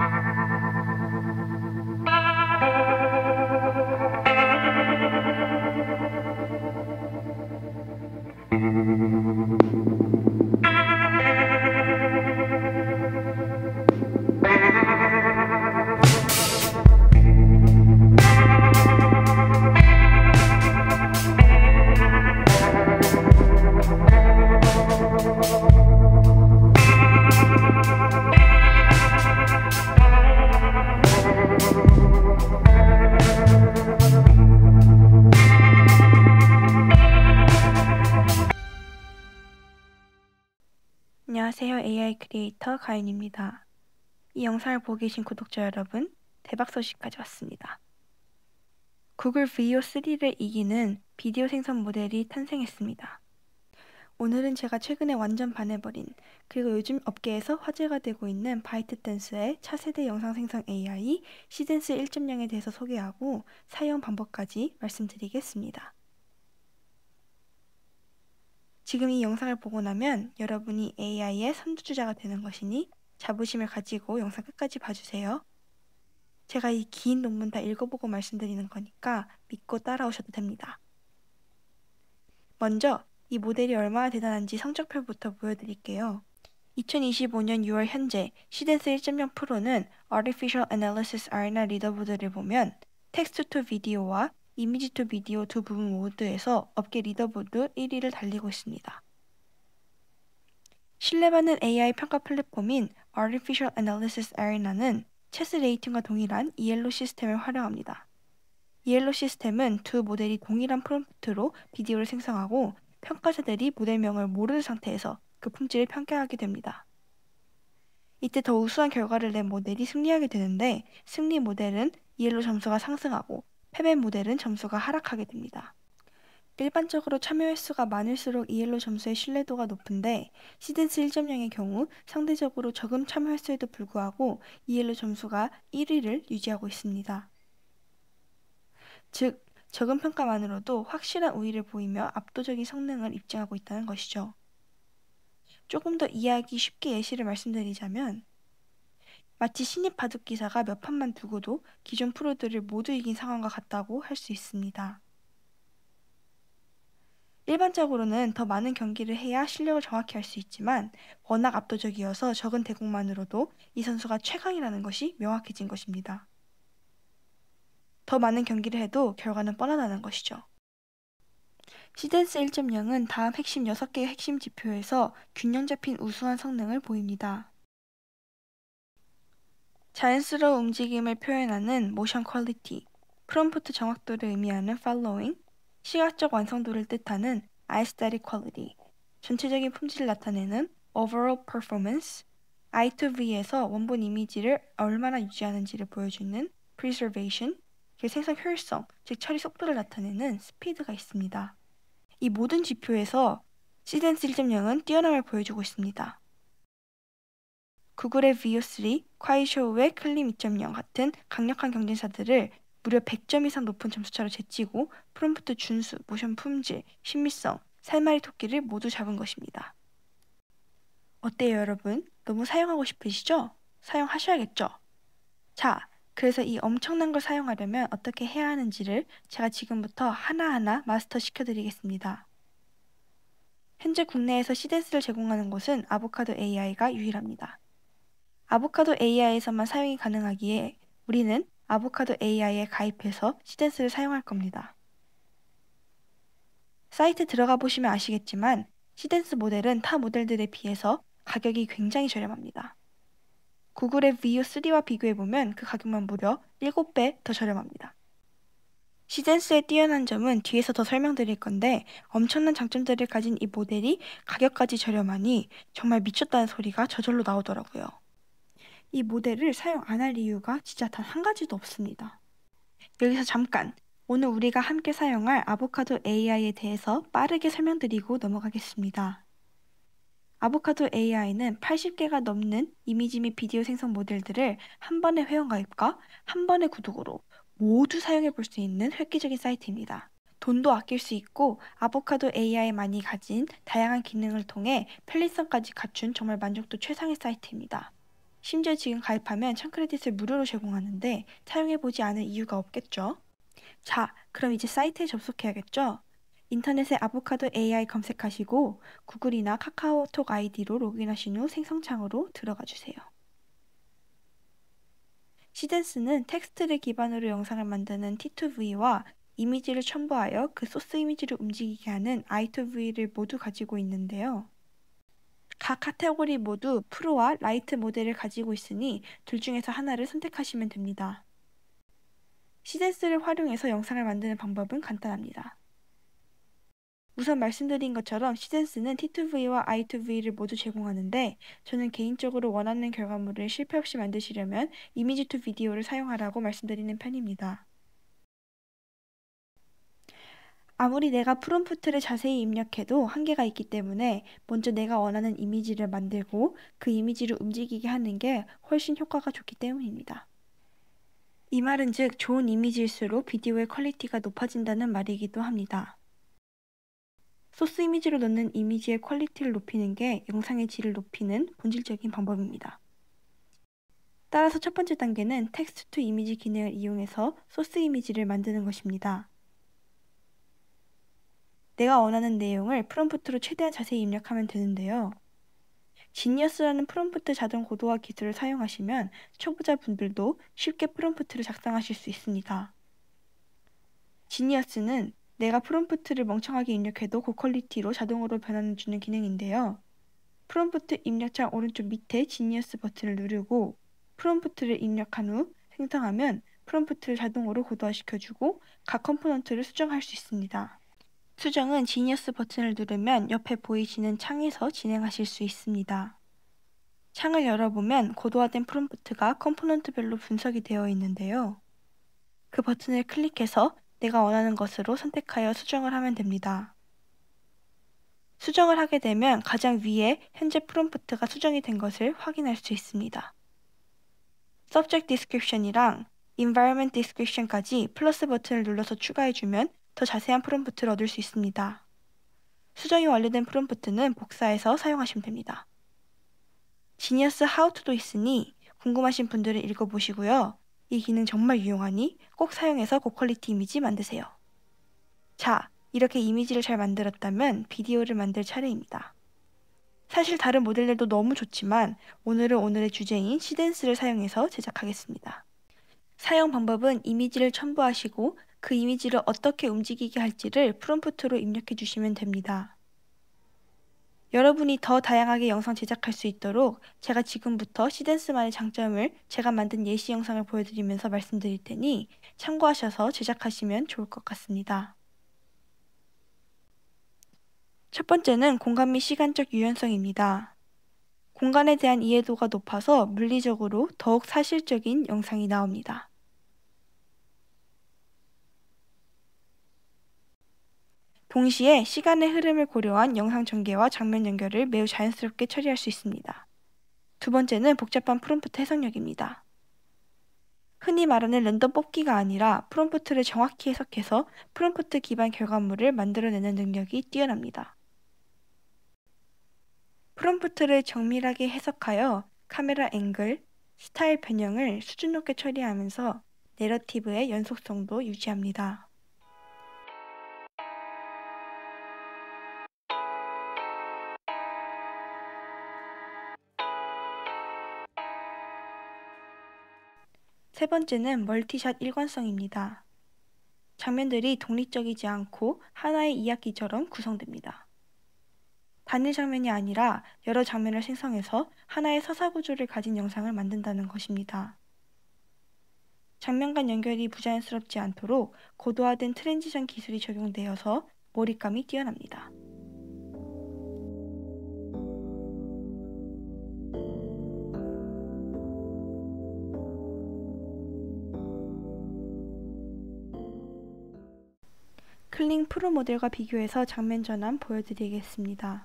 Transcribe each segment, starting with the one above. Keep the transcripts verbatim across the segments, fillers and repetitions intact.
안녕하세요. 에이아이 크리에이터 가인입니다. 이 영상을 보고 계신 구독자 여러분, 대박 소식 가져왔습니다. 구글 브이오 쓰리를 이기는 비디오 생성 모델이 탄생했습니다. 오늘은 제가 최근에 완전 반해버린, 그리고 요즘 업계에서 화제가 되고 있는 바이트댄스의 차세대 영상 생성 에이아이 시댄스 일 점 영에 대해서 소개하고 사용 방법까지 말씀드리겠습니다. 지금 이 영상을 보고 나면 여러분이 에이아이의 선두주자가 되는 것이니 자부심을 가지고 영상 끝까지 봐주세요. 제가 이 긴 논문 다 읽어보고 말씀드리는 거니까 믿고 따라오셔도 됩니다. 먼저 이 모델이 얼마나 대단한지 성적표부터 보여드릴게요. 이천이십오 년 유월 현재 시댄스 일 점 영 프로는 Artificial Analysis Arena 리더보드를 보면 텍스트 투 비디오와 이미지 투 비디오 두 부분 모두에서 업계 리더보드 일 위를 달리고 있습니다. 신뢰받는 에이아이 평가 플랫폼인 Artificial Analysis Arena는 체스 레이팅과 동일한 이엘오 시스템을 활용합니다. 이엘오 시스템은 두 모델이 동일한 프롬프트로 비디오를 생성하고 평가자들이 모델명을 모르는 상태에서 그 품질을 평가하게 됩니다. 이때 더 우수한 결과를 낸 모델이 승리하게 되는데 승리 모델은 이엘오 점수가 상승하고 패배 모델은 점수가 하락하게 됩니다. 일반적으로 참여 횟수가 많을수록 이엘오 점수의 신뢰도가 높은데 시댄스 일 점 영의 경우 상대적으로 적은 참여 횟수에도 불구하고 이엘오 점수가 일 위를 유지하고 있습니다. 즉, 적은 평가만으로도 확실한 우위를 보이며 압도적인 성능을 입증하고 있다는 것이죠. 조금 더 이해하기 쉽게 예시를 말씀드리자면 마치 신입 바둑 기사가 몇 판만 두고도 기존 프로들을 모두 이긴 상황과 같다고 할 수 있습니다. 일반적으로는 더 많은 경기를 해야 실력을 정확히 알 수 있지만 워낙 압도적이어서 적은 대국만으로도 이 선수가 최강이라는 것이 명확해진 것입니다. 더 많은 경기를 해도 결과는 뻔하다는 것이죠. 시댄스 일 점 영은 다음 핵심 여섯 개의 핵심 지표에서 균형 잡힌 우수한 성능을 보입니다. 자연스러운 움직임을 표현하는 모션 퀄리티, 프롬프트 정확도를 의미하는 following, 시각적 완성도를 뜻하는 aesthetic quality, 전체적인 품질을 나타내는 overall performance, 아이 투 브이에서 원본 이미지를 얼마나 유지하는지를 보여주는 preservation, 생성 효율성, 즉 처리 속도를 나타내는 speed가 있습니다. 이 모든 지표에서 시댄스 일 점 영은 뛰어남을 보여주고 있습니다. 구글의 브이오 쓰리, 쿠아이쇼우의 클림 이 점 영 같은 강력한 경쟁사들을 무려 백 점 이상 높은 점수차로 제치고 프롬프트 준수, 모션 품질, 신미성, 살마리 토끼를 모두 잡은 것입니다. 어때요 여러분? 너무 사용하고 싶으시죠? 사용하셔야겠죠? 자, 그래서 이 엄청난 걸 사용하려면 어떻게 해야 하는지를 제가 지금부터 하나하나 마스터 시켜드리겠습니다. 현재 국내에서 시댄스를 제공하는 곳은 아보카도 에이아이가 유일합니다. 아보카도 에이아이에서만 사용이 가능하기에 우리는 아보카도 에이아이에 가입해서 시댄스를 사용할 겁니다. 사이트 들어가 보시면 아시겠지만 시댄스 모델은 타 모델들에 비해서 가격이 굉장히 저렴합니다. 구글의 브이오 쓰리와 비교해보면 그 가격만 무려 일곱 배 더 저렴합니다. 시댄스의 뛰어난 점은 뒤에서 더 설명드릴 건데 엄청난 장점들을 가진 이 모델이 가격까지 저렴하니 정말 미쳤다는 소리가 저절로 나오더라고요. 이 모델을 사용 안 할 이유가 진짜 단 한 가지도 없습니다. 여기서 잠깐 오늘 우리가 함께 사용할 아보카도 에이아이에 대해서 빠르게 설명드리고 넘어가겠습니다. 아보카도 에이아이는 팔십 개가 넘는 이미지 및 비디오 생성 모델들을 한 번의 회원가입과 한 번의 구독으로 모두 사용해 볼 수 있는 획기적인 사이트입니다. 돈도 아낄 수 있고 아보카도 에이아이만이 가진 다양한 기능을 통해 편리성까지 갖춘 정말 만족도 최상의 사이트입니다. 심지어 지금 가입하면 천 크레딧을 무료로 제공하는데 사용해보지 않을 이유가 없겠죠? 자, 그럼 이제 사이트에 접속해야겠죠? 인터넷에 아보카도 에이아이 검색하시고 구글이나 카카오톡 아이디로 로그인하신 후 생성창으로 들어가 주세요. 시덴스는 텍스트를 기반으로 영상을 만드는 티 투 브이와 이미지를 첨부하여 그 소스 이미지를 움직이게 하는 아이 투 브이를 모두 가지고 있는데요. 각 카테고리 모두 프로와 라이트 모델을 가지고 있으니 둘 중에서 하나를 선택하시면 됩니다. 시덴스를 활용해서 영상을 만드는 방법은 간단합니다. 우선 말씀드린 것처럼 시덴스는 티 투 브이와 아이 투 브이를 모두 제공하는데 저는 개인적으로 원하는 결과물을 실패 없이 만드시려면 이미지 투 비디오를 사용하라고 말씀드리는 편입니다. 아무리 내가 프롬프트를 자세히 입력해도 한계가 있기 때문에 먼저 내가 원하는 이미지를 만들고 그 이미지를 움직이게 하는 게 훨씬 효과가 좋기 때문입니다. 이 말은 즉 좋은 이미지일수록 비디오의 퀄리티가 높아진다는 말이기도 합니다. 소스 이미지로 넣는 이미지의 퀄리티를 높이는 게 영상의 질을 높이는 본질적인 방법입니다. 따라서 첫 번째 단계는 텍스트 투 이미지 기능을 이용해서 소스 이미지를 만드는 것입니다. 내가 원하는 내용을 프롬프트로 최대한 자세히 입력하면 되는데요. 지니어스라는 프롬프트 자동 고도화 기술을 사용하시면 초보자분들도 쉽게 프롬프트를 작성하실 수 있습니다. 지니어스는 내가 프롬프트를 멍청하게 입력해도 고퀄리티로 자동으로 변환해주는 기능인데요. 프롬프트 입력창 오른쪽 밑에 지니어스 버튼을 누르고 프롬프트를 입력한 후 생성하면 프롬프트를 자동으로 고도화시켜주고 각 컴포넌트를 수정할 수 있습니다. 수정은 지니어스 버튼을 누르면 옆에 보이시는 창에서 진행하실 수 있습니다. 창을 열어보면 고도화된 프롬프트가 컴포넌트별로 분석이 되어 있는데요. 그 버튼을 클릭해서 내가 원하는 것으로 선택하여 수정을 하면 됩니다. 수정을 하게 되면 가장 위에 현재 프롬프트가 수정이 된 것을 확인할 수 있습니다. Subject Description이랑 Environment Description까지 플러스 버튼을 눌러서 추가해주면 더 자세한 프롬프트를 얻을 수 있습니다. 수정이 완료된 프롬프트는 복사해서 사용하시면 됩니다. 지니어스 하우투도 있으니 궁금하신 분들은 읽어보시고요. 이 기능 정말 유용하니 꼭 사용해서 고퀄리티 이미지 만드세요. 자, 이렇게 이미지를 잘 만들었다면 비디오를 만들 차례입니다. 사실 다른 모델들도 너무 좋지만 오늘은 오늘의 주제인 시덴스를 사용해서 제작하겠습니다. 사용 방법은 이미지를 첨부하시고 그 이미지를 어떻게 움직이게 할지를 프롬프트로 입력해 주시면 됩니다. 여러분이 더 다양하게 영상 제작할 수 있도록 제가 지금부터 시덴스만의 장점을 제가 만든 예시 영상을 보여드리면서 말씀드릴 테니 참고하셔서 제작하시면 좋을 것 같습니다. 첫 번째는 공간 및 시간적 유연성입니다. 공간에 대한 이해도가 높아서 물리적으로 더욱 사실적인 영상이 나옵니다. 동시에 시간의 흐름을 고려한 영상 전개와 장면 연결을 매우 자연스럽게 처리할 수 있습니다. 두 번째는 복잡한 프롬프트 해석력입니다. 흔히 말하는 랜덤 뽑기가 아니라 프롬프트를 정확히 해석해서 프롬프트 기반 결과물을 만들어내는 능력이 뛰어납니다. 프롬프트를 정밀하게 해석하여 카메라 앵글, 스타일 변형을 수준 높게 처리하면서 내러티브의 연속성도 유지합니다. 세 번째는 멀티샷 일관성입니다. 장면들이 독립적이지 않고 하나의 이야기처럼 구성됩니다. 단일 장면이 아니라 여러 장면을 생성해서 하나의 서사 구조를 가진 영상을 만든다는 것입니다. 장면 간 연결이 부자연스럽지 않도록 고도화된 트랜지션 기술이 적용되어서 몰입감이 뛰어납니다. 클링 프로 모델과 비교해서 장면 전환 보여드리겠습니다.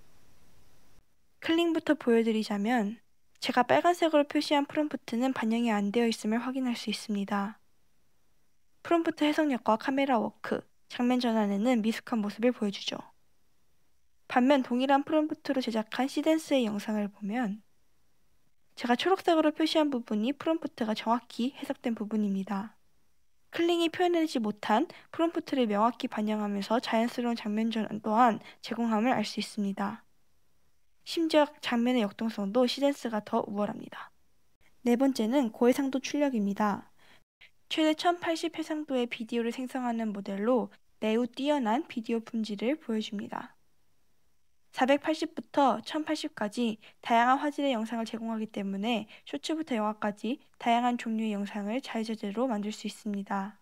클링부터 보여드리자면 제가 빨간색으로 표시한 프롬프트는 반영이 안 되어 있음을 확인할 수 있습니다. 프롬프트 해석력과 카메라 워크, 장면 전환에는 미숙한 모습을 보여주죠. 반면 동일한 프롬프트로 제작한 시덴스의 영상을 보면 제가 초록색으로 표시한 부분이 프롬프트가 정확히 해석된 부분입니다. 클링이 표현하지 못한 프롬프트를 명확히 반영하면서 자연스러운 장면 전환 또한 제공함을 알 수 있습니다. 심지어 장면의 역동성도 시덴스가 더 우월합니다. 네 번째는 고해상도 출력입니다. 최대 천팔십 해상도의 비디오를 생성하는 모델로 매우 뛰어난 비디오 품질을 보여줍니다. 사백팔십부터 천팔십까지 다양한 화질의 영상을 제공하기 때문에 쇼츠부터 영화까지 다양한 종류의 영상을 자유자재로 만들 수 있습니다.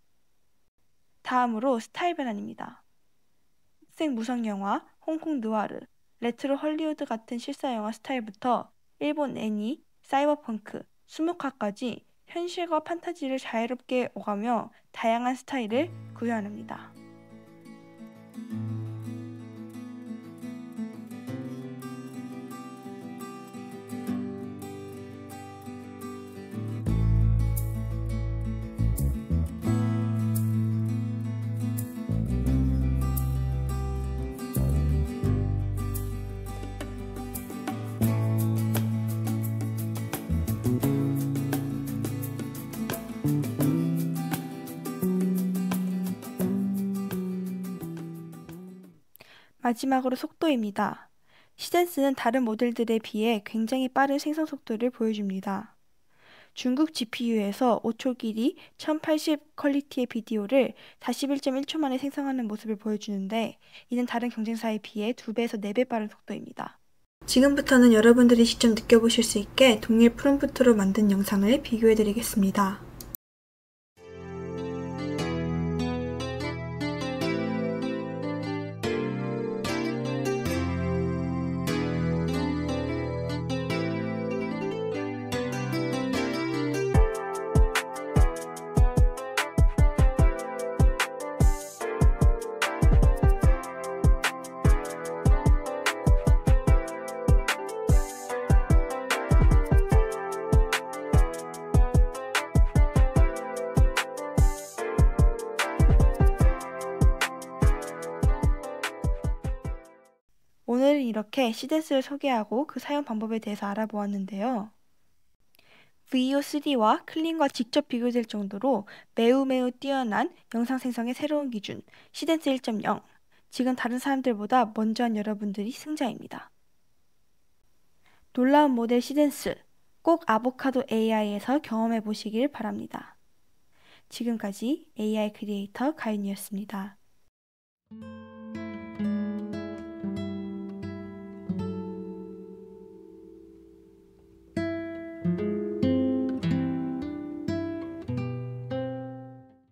다음으로 스타일 변환입니다. 흑색 무성 영화, 홍콩 느와르, 레트로 헐리우드 같은 실사 영화 스타일부터 일본 애니, 사이버펑크, 수묵화까지 현실과 판타지를 자유롭게 오가며 다양한 스타일을 구현합니다. 마지막으로 속도입니다. 시덴스는 다른 모델들에 비해 굉장히 빠른 생성 속도를 보여줍니다. 중국 지피유에서 오 초 길이 천팔십 퀄리티의 비디오를 사십일 점 일 초 만에 생성하는 모습을 보여주는데 이는 다른 경쟁사에 비해 두 배에서 네 배 빠른 속도입니다. 지금부터는 여러분들이 직접 느껴보실 수 있게 동일 프롬프트로 만든 영상을 비교해드리겠습니다. 오늘은 이렇게 시덴스를 소개하고 그 사용 방법에 대해서 알아보았는데요. 브이오 쓰리와 클린과 직접 비교될 정도로 매우 매우 뛰어난 영상 생성의 새로운 기준, 시덴스 일 점 영. 지금 다른 사람들보다 먼저 한 여러분들이 승자입니다. 놀라운 모델 시덴스, 꼭 아보카도 에이아이에서 경험해 보시길 바랍니다. 지금까지 에이아이 크리에이터 가인이었습니다.